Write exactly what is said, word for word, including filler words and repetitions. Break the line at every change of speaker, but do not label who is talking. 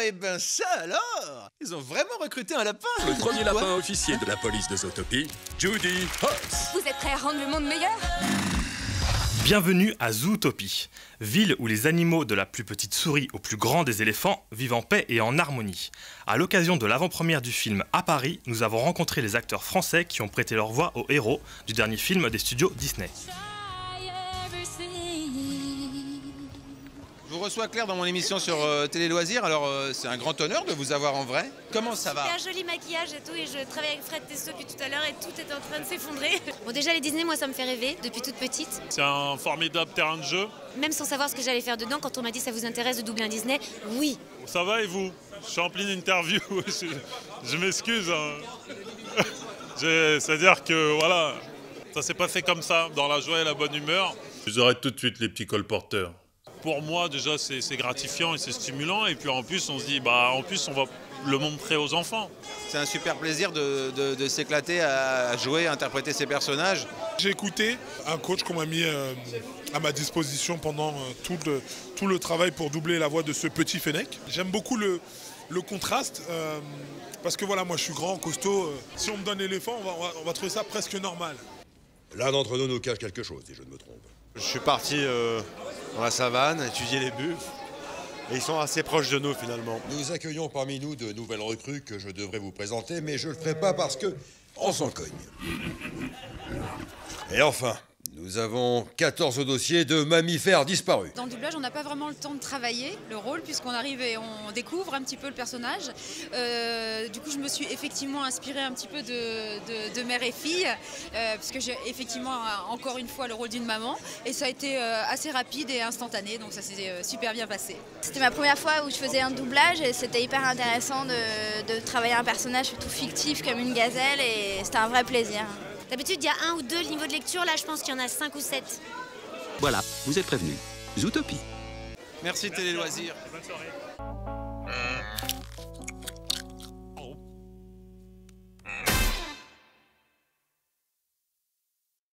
et ben ça alors! Ils ont vraiment recruté un lapin!
Le premier lapin officier de la police de Zootopie, Judy Hopps.
Vous êtes prêts à rendre le monde meilleur?
Bienvenue à Zootopie, ville où les animaux de la plus petite souris au plus grand des éléphants vivent en paix et en harmonie. À l'occasion de l'avant-première du film à Paris, nous avons rencontré les acteurs français qui ont prêté leur voix aux héros du dernier film des studios Disney.
Je vous reçois Claire dans mon émission sur euh, Télé Loisirs, alors euh, c'est un grand honneur de vous avoir en vrai. Comment ça va?
Super joli maquillage et tout, et je travaille avec Fred Testo depuis tout à l'heure et tout est en train de s'effondrer. Bon, déjà les Disney, moi ça me fait rêver depuis toute petite.
C'est un formidable terrain de jeu.
Même sans savoir ce que j'allais faire dedans, quand on m'a dit ça vous intéresse de doubler un Disney, oui.
Ça va et vous? Je suis en pleine interview, je, je m'excuse. Hein. C'est-à-dire que voilà, ça s'est passé comme ça, dans la joie et la bonne humeur.
Je vous arrête tout de suite les petits colporteurs.
Pour moi, déjà, c'est gratifiant et c'est stimulant. Et puis en plus, on se dit, bah, en plus, on va le montrer aux enfants.
C'est un super plaisir de, de, de s'éclater à jouer, à interpréter ces personnages.
J'ai écouté un coach qu'on m'a mis euh, à ma disposition pendant euh, tout, le, tout le travail pour doubler la voix de ce petit Fennec. J'aime beaucoup le, le contraste, euh, parce que voilà, moi je suis grand, costaud. Euh, si on me donne l'éléphant, on va, on, va, on va trouver ça presque normal.
L'un d'entre nous nous cache quelque chose, si je ne me trompe.
Je suis parti euh, dans la savane, étudier les buffles, et ils sont assez proches de nous finalement.
Nous accueillons parmi nous de nouvelles recrues que je devrais vous présenter, mais je le ferai pas parce que on s'en cogne. Et enfin, nous avons quatorze dossiers de mammifères disparus.
Dans le doublage, on n'a pas vraiment le temps de travailler le rôle, puisqu'on arrive et on découvre un petit peu le personnage. Euh, du coup, je me suis effectivement inspirée un petit peu de, de, de mère et fille, euh, puisque j'ai effectivement encore une fois le rôle d'une maman. Et ça a été euh, assez rapide et instantané, donc ça s'est euh, super bien passé.
C'était ma première fois où je faisais un doublage et c'était hyper intéressant de, de travailler un personnage tout fictif comme une gazelle et c'était un vrai plaisir.
D'habitude, il y a un ou deux niveaux de lecture, là je pense qu'il y en a cinq ou sept.
Voilà, vous êtes prévenus. Zootopie.
Merci Télé Loisirs.
Bonne soirée.